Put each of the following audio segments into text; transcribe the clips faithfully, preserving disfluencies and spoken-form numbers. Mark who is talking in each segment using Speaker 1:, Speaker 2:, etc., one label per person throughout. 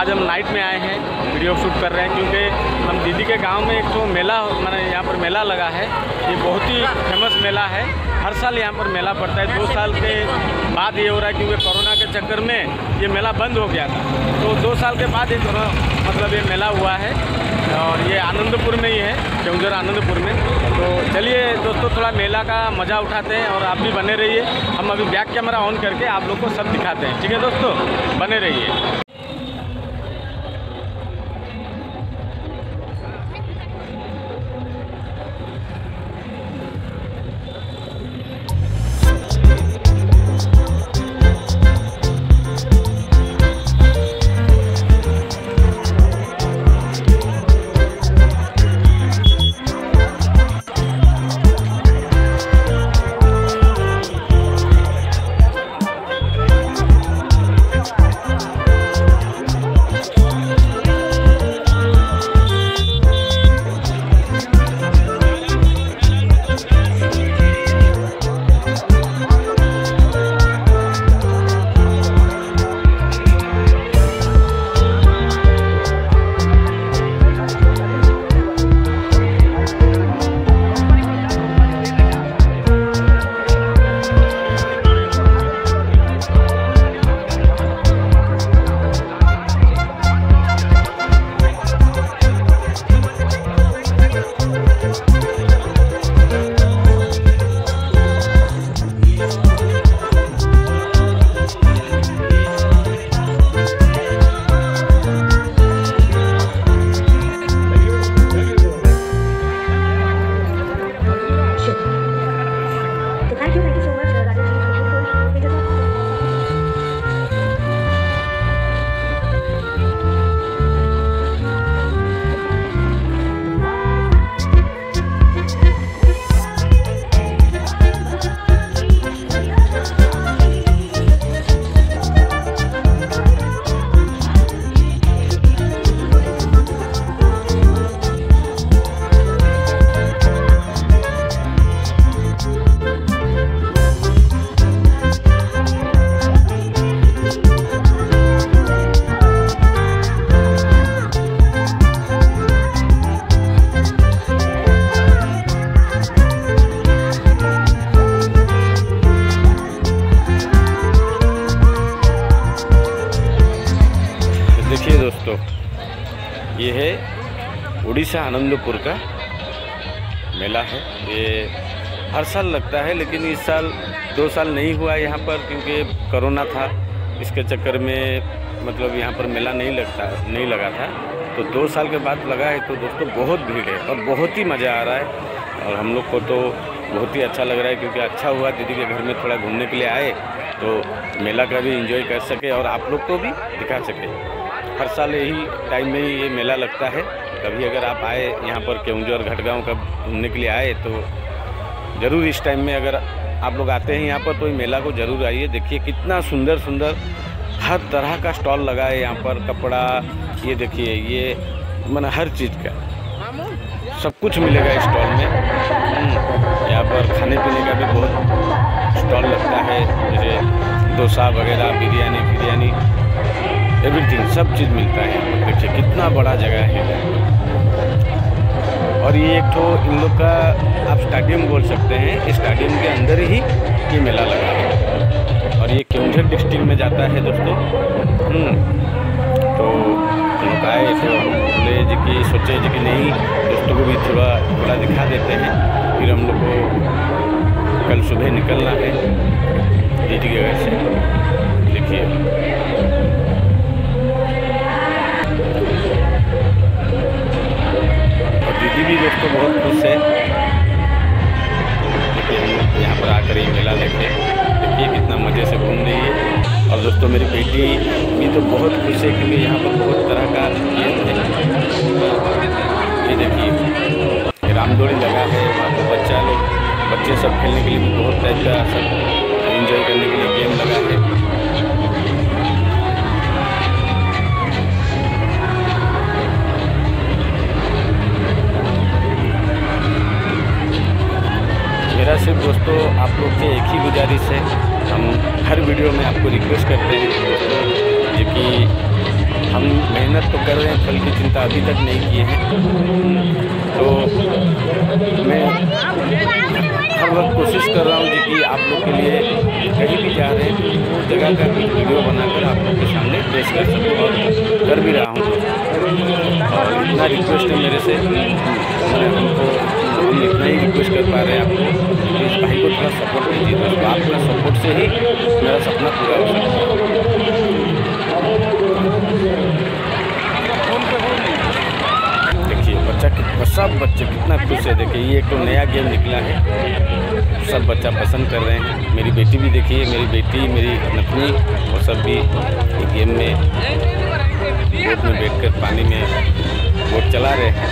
Speaker 1: आज हम नाइट में आए हैं, वीडियो शूट कर रहे हैं क्योंकि हम दीदी के गांव में एक तो मेला मैंने यहाँ पर मेला लगा है। ये बहुत ही फेमस मेला है, हर साल यहाँ पर मेला पड़ता है। दो साल के बाद ये हो रहा है क्योंकि कोरोना के चक्कर में ये मेला बंद हो गया था, तो दो साल के बाद ये मतलब ये मेला हुआ है और ये आनंदपुर में ही है, केवंझर आनंदपुर में। तो चलिए दोस्तों थोड़ा मेला का मज़ा उठाते हैं और आप भी बने रहिए। हम अभी बैक कैमरा ऑन करके आप लोग को सब दिखाते हैं, ठीक है दोस्तों, बने रहिए। देखिए दोस्तों, ये है उड़ीसा आनंदपुर का मेला है। ये हर साल लगता है, लेकिन इस साल दो साल नहीं हुआ यहाँ पर क्योंकि कोरोना था। इसके चक्कर में मतलब यहाँ पर मेला नहीं लगता नहीं लगा था, तो दो साल के बाद लगा है। तो दोस्तों बहुत भीड़ है और बहुत ही मज़ा आ रहा है और हम लोग को तो बहुत ही अच्छा लग रहा है क्योंकि अच्छा हुआ दीदी के घर में थोड़ा घूमने के लिए आए तो मेला का भी एंजॉय कर सके और आप लोग को भी दिखा सके। हर साल यही टाइम में ही ये मेला लगता है। कभी अगर आप आए यहाँ पर केवंझर घटगांव का घूमने के लिए आए तो ज़रूर इस टाइम में अगर आप लोग आते हैं यहाँ पर तो ये मेला को ज़रूर आइए। देखिए कितना सुंदर सुंदर हर तरह का स्टॉल लगा है यहाँ पर। कपड़ा, ये देखिए, ये माना हर चीज़ का सब कुछ मिलेगा इस स्टॉल में। यहाँ पर खाने पीने का भी बहुत स्टॉल लगता है, जैसे डोसा वगैरह, बिरयानी बिरयानी एवरीथिंग सब चीज़ मिलता है यहाँ पर। देखिए कितना बड़ा जगह है और ये एक तो इन लोग का आप स्टेडियम बोल सकते हैं। इस स्टेडियम के अंदर ही ये मेला लगा है और ये केवंझर डिस्ट्रिक्ट में जाता है दोस्तों। तो लोग आए तो बोले जी कि सोचे जी कि नहीं दोस्तों को भी थोड़ा थोड़ा दिखा देते हैं। फिर हम लोग को कल सुबह निकलना है दीदी के घर से। देखिए दीदी भी दोस्तों बहुत खुश है। देखिए हम लोग यहाँ पर आकर ये मेला देखे, देखिए कितना मज़े से घूम रही है। और दोस्तों मेरी बेटी भी तो बहुत खुश है क्योंकि यहाँ पर बहुत तरह का गेम है। ये देखिए रामदोड़ी लगा है, वहाँ पर बच्चा लोग बच्चे सब खेलने के लिए भी बहुत टाइप का सब एंजॉय करने के लिए गेम लगा है। मेरा सिर्फ दोस्तों आप लोग से एक ही गुजारिश है, हम हर वीडियो में आपको रिक्वेस्ट करते हैं दोस्तों कि हम मेहनत तो कर रहे हैं, फल की चिंता अभी तक नहीं किए हैं। तो मैं हर वक्त कोशिश कर रहा हूँ जी कि आप लोग के लिए कहीं भी जा रहे हैं तो उस जगह का कुछ वीडियो बनाकर आप लोग के सामने पेश कर सकूँ, और कर भी रहा हूँ। और इतना रिक्वेस्ट है मेरे से, मैं हमको हम इतना ही रिक्वेस्ट कर पा रहे हैं आपको, इस भाई को थोड़ा सपोर्ट कीजिए। दोस्तों आपका सपोर्ट से ही मेरा सपना पूरा हो सकता है। देखिए बच्चा कितना, सब बच्चे कितना खुश है। देखिए ये एक तो नया गेम निकला है, सब बच्चा पसंद कर रहे हैं। मेरी बेटी भी देखिए, मेरी बेटी, मेरी नतनी, वो सब भी गेम में बोट में बैठकर पानी में बोट चला रहे हैं।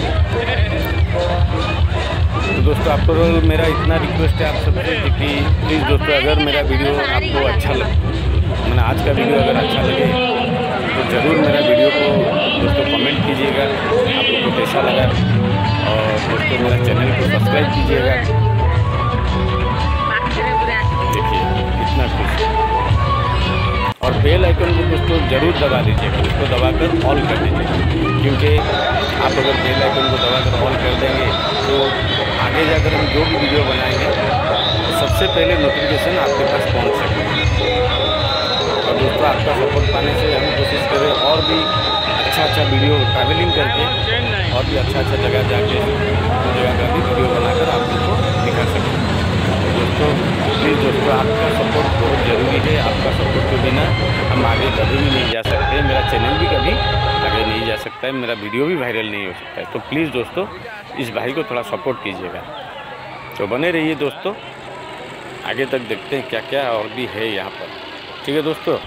Speaker 1: तो दोस्तों आपको मेरा इतना रिक्वेस्ट है आप सबसे कि प्लीज़ दोस्तों, अगर मेरा वीडियो आपको अच्छा लगे, मैंने आज का वीडियो अगर अच्छा लगे तो ज़रूर मेरा वीडियो को दोस्तों कमेंट कीजिएगा आप लोग को कैसा लगा, और दोस्तों मेरा चैनल को सब्सक्राइब कीजिएगा। देखिए कितना खुश, और बेल आइकन को दोस्तों ज़रूर दबा दीजिएगा, उसको दबाकर ऑल कर दीजिएगा, क्योंकि आप अगर बेल आइकन को दबाकर ऑल कर देंगे तो आगे जाकर हम जो भी वीडियो बनाएंगे तो सबसे पहले नोटिफिकेशन आपके पास पहुंच सके। और दोस्तों आपका सपोर्ट पाने से हम कोशिश करें और भी अच्छा अच्छा वीडियो ट्रैवलिंग करके और भी अच्छा अच्छा जगह जाके उस जगह का भी वीडियो बनाकर आप लोग को दिखा सकें। दोस्तों प्लीज़ दोस्तों आपका सपोर्ट बहुत ज़रूरी है। आपका सपोर्ट के बिना हम आगे कभी भी नहीं जा सकते, मेरा चैनल भी कभी आगे नहीं जा सकता है, मेरा वीडियो भी वायरल नहीं हो सकता है। तो प्लीज़ दोस्तों इस भाई को थोड़ा सपोर्ट कीजिएगा। तो बने रहिए दोस्तों, आगे तक देखते हैं क्या क्या और भी है यहाँ पर। ठीक है दोस्तों।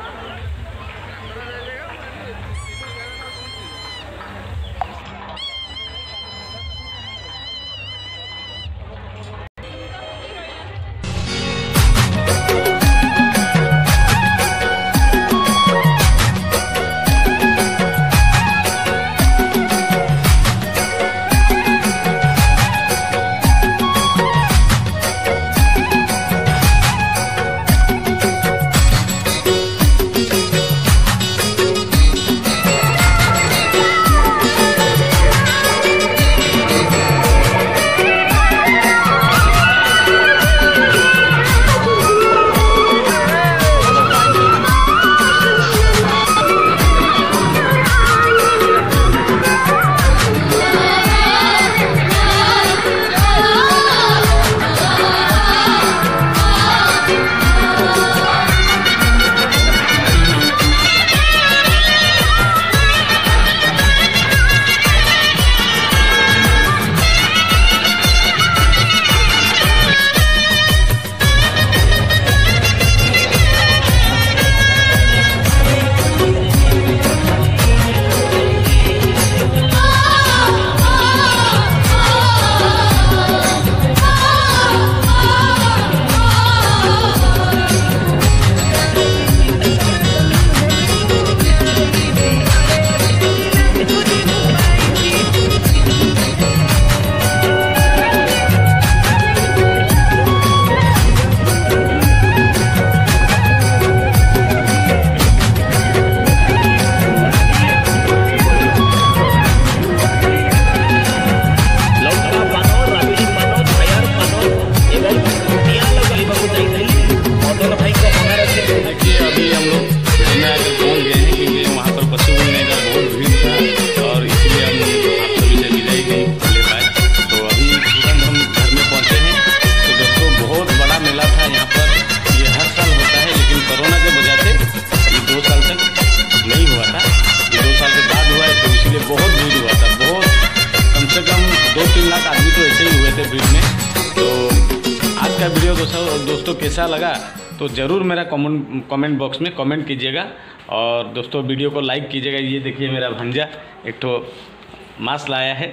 Speaker 2: का वीडियो दोस्तों दोस्तों कैसा लगा तो ज़रूर मेरा कमेंट कमेंट बॉक्स में कमेंट कीजिएगा। और दोस्तों वीडियो को लाइक कीजिएगा। ये देखिए मेरा भंजा एक ठो मास्क लाया है,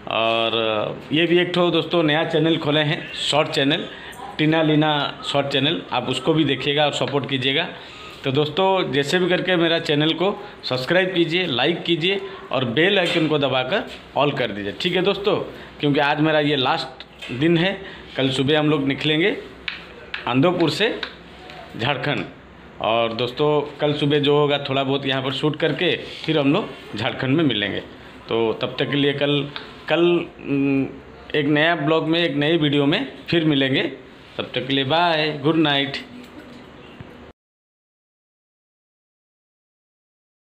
Speaker 2: और ये भी एक ठो दोस्तों नया चैनल खोले हैं, short channel, Tina Leena short channel, आप उसको भी देखिएगा और सपोर्ट कीजिएगा। तो दोस्तों जैसे भी करके मेरा चैनल को सब्सक्राइब कीजिए, लाइक कीजिए और बेल आइकन को दबाकर ऑल कर दीजिए, ठीक है दोस्तों। क्योंकि आज मेरा ये लास्ट दिन है, कल सुबह हम लोग निकलेंगे आंदोपुर से झारखंड, और दोस्तों कल सुबह जो होगा थोड़ा बहुत यहाँ पर शूट करके फिर हम लोग झारखंड में मिलेंगे। तो तब तक के लिए कल कल एक नया ब्लॉग में एक नई वीडियो में फिर मिलेंगे। तब तक के लिए बाय, गुड नाइट।